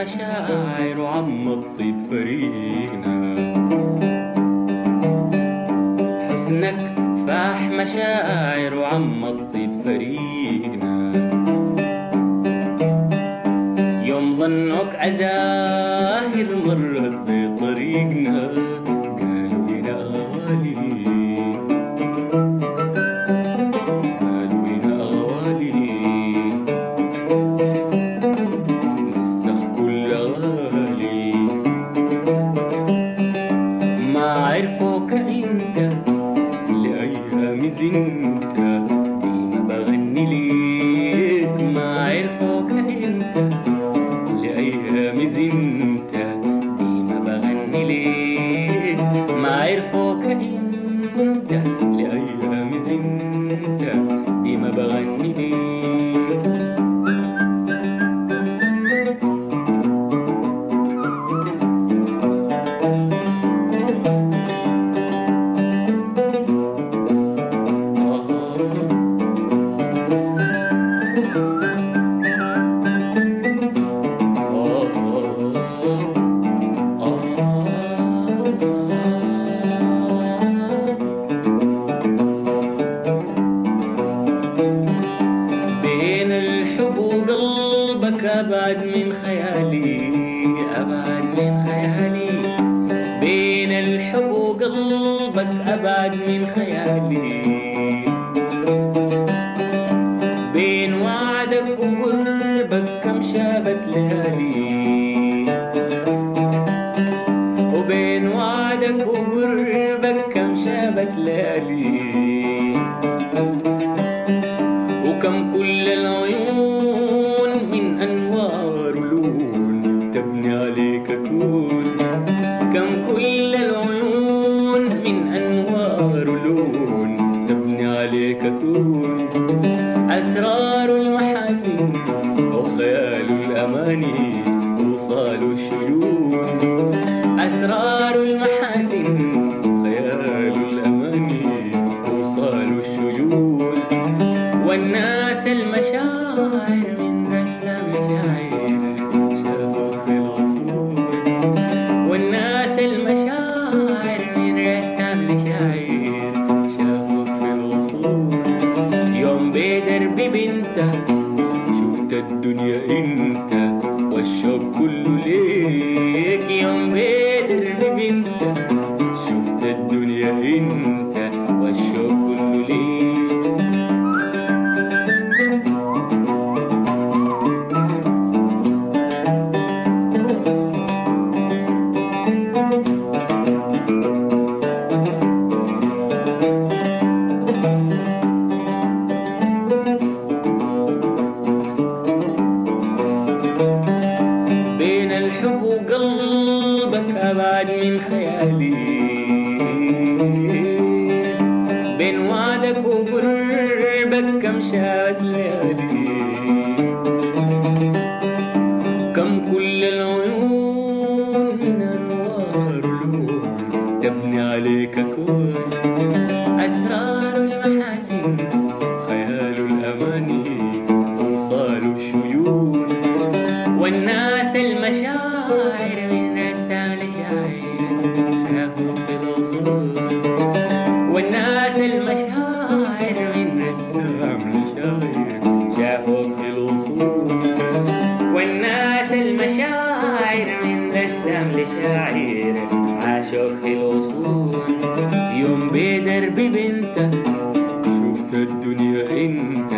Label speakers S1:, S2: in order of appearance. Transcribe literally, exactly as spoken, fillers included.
S1: مشاعر وعم الطيب فريقنا. حسنك فاح مشاعر وعم الطيب فريقنا. يوم ظنك عزاهر مرت بطريقنا قالوا يا غالي، قالوا يا غالي مسخ كل غالي. ما عرفوك انت لأيام زنت ديما بغني ليك. ما عرفوك انت لأيام زنت ديما بغني ليك. ما عرفوك انت لأيام زنت ديما بغني ليك. أبعد من خيالي، أبعد من خيالي. بين الحب وقلبك أبعد من خيالي. بين وعدك وقربك كم شابت ليالي. وبين وعدك وقربك كم شابت ليالي. وكم كل العيون من أنوار ولون تبني عليك أكون. كم كل العيون من أنوار ولون تبني عليك أكون. أسرار المحاسن وخيال الأماني وصال الشجون. أسرار المحاسن خيال الأماني وصال الشجون. والناس المشاعر من رسم شاعر شافوا في العصور. والناس المشاعر من رسم شاعر شافوا في العصور. يوم بدربي بنتك شفت الدنيا انت والشوق كله ليك. يوم بدربي بنتك شفت الدنيا انت والشوق كله ليك. بين الحب وقلبك أبعد من خيالي. بين وعدك وقربك كم شابت ليالي. كم كل العيون من أنوار ولون تبني عليك أكون. أسرار المحاسن خيال الأماني وصال الشجون. والناس المشاعر من رسام لشاعر شافوا في العصور. والناس المشاعر من رسام لشاعر شافوا في العصور. والناس المشاعر من رسام لشاعر عاشوا في العصور. يوم بدربي بنتك شفت الدنيا انت